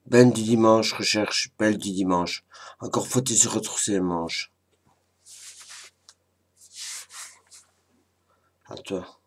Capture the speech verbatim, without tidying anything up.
Ben du dimanche, recherche belle du dimanche. Encore faut-il se retrousser les manches. À toi.